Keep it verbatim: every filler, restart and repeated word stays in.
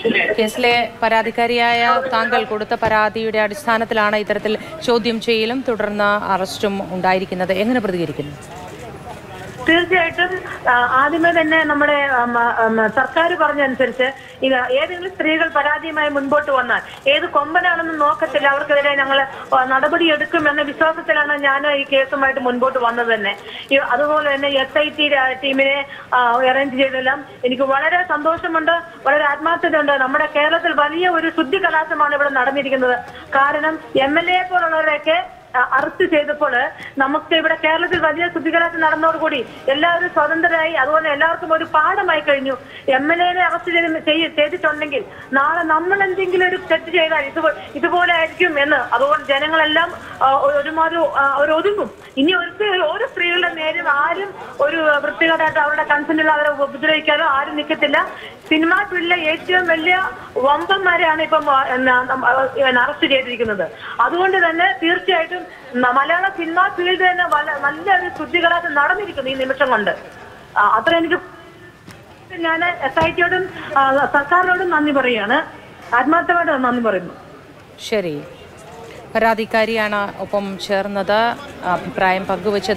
കേസിലെ പരാതിക്കാരിയായ താങ്കൾ കൊടുത്ത പരാതിയുടെ അടിസ്ഥാനത്തിലാണ് ഇത്തരത്തിൽ ചോദ്യം ചെയ്യലും തുടർന്ന് അറസ്റ്റും ഉണ്ടായിരിക്കുന്നത്. എങ്ങനെ പ്രതികരിക്കുന്നു? തീർച്ചയായിട്ടും ആദ്യമേ തന്നെ നമ്മുടെ സർക്കാർ പറഞ്ഞനുസരിച്ച് ഇത് ഏതെങ്കിലും സ്ത്രീകൾ പരാതിയുമായി മുൻപോട്ട് വന്നാൽ ഏത് കൊമ്പനാണെന്ന് നോക്കത്തില്ല, അവർക്കെതിരെ ഞങ്ങൾ നടപടി എടുക്കും എന്ന വിശ്വാസത്തിലാണ് ഞാൻ ഈ കേസുമായിട്ട് മുൻപോട്ട് വന്നത് തന്നെ. അതുപോലെ തന്നെ എസ് ഐ ടി ടീമിനെ അറേഞ്ച് ചെയ്തെല്ലാം എനിക്ക് വളരെ സന്തോഷമുണ്ട്, വളരെ ആത്മാർത്ഥതയുണ്ട്. നമ്മുടെ കേരളത്തിൽ വലിയ ഒരു ശുദ്ധി കലാശമാണ് ഇവിടെ നടന്നിരിക്കുന്നത്. കാരണം എം എൽ എ പോലുള്ളവരെയൊക്കെ അറസ്റ്റ് ചെയ്തപ്പോൾ നമുക്ക് ഇവിടെ കേരളത്തിൽ വലിയ ശുദ്ധികലാശം നടന്നതോടുകൂടി എല്ലാവരും സ്വതന്ത്രരായി, അതുപോലെ എല്ലാവർക്കും ഒരു പാഠമായി കഴിഞ്ഞു. എം എൽ എനെ അറസ്റ്റ് ചെയ്ത് ചെയ്തിട്ടുണ്ടെങ്കിൽ നാളെ നമ്മൾ എന്തെങ്കിലും ഒരു തെറ്റ് ചെയ്താൽ ഇത് ഇതുപോലെ ആയിരിക്കും എന്ന് അതുകൊണ്ട് ജനങ്ങളെല്ലാം ഒരുമാതിരി ഒരു ഒതുങ്ങും. ഇനി ഒരു ഓരോ സ്ത്രീകളുടെ നേരെ ആരും ഒരു വൃത്തികേടായിട്ട് അവരുടെ കൺസെന്റിൽ അവരെ ഉപദ്രവിക്കാനോ ആരും നിൽക്കത്തില്ല. സിനിമാ ഫീൽഡിലെ ഏറ്റവും വലിയ വമ്പന്മാരെയാണ് ഇപ്പം അറസ്റ്റ് ചെയ്തിരിക്കുന്നത്. അതുകൊണ്ട് തന്നെ തീർച്ചയായിട്ടും മലയാള സിനിമാ ഫീൽഡ് തന്നെ നല്ലൊരു ശുദ്ധികലാശം നടന്നിരിക്കുന്നു ഈ നിമിഷം കൊണ്ട്. അത്ര എനിക്ക് ഞാൻ എസ് ഐ ടിയോടും സർക്കാരിനോടും നന്ദി പറയുകയാണ്, ആത്മാർത്ഥമായിട്ട് നന്ദി പറയുന്നു. ശരി, പരാതിക്കാരിയാണ് ഒപ്പം ചേർന്നത്, അഭിപ്രായം പങ്കുവച്ചത്.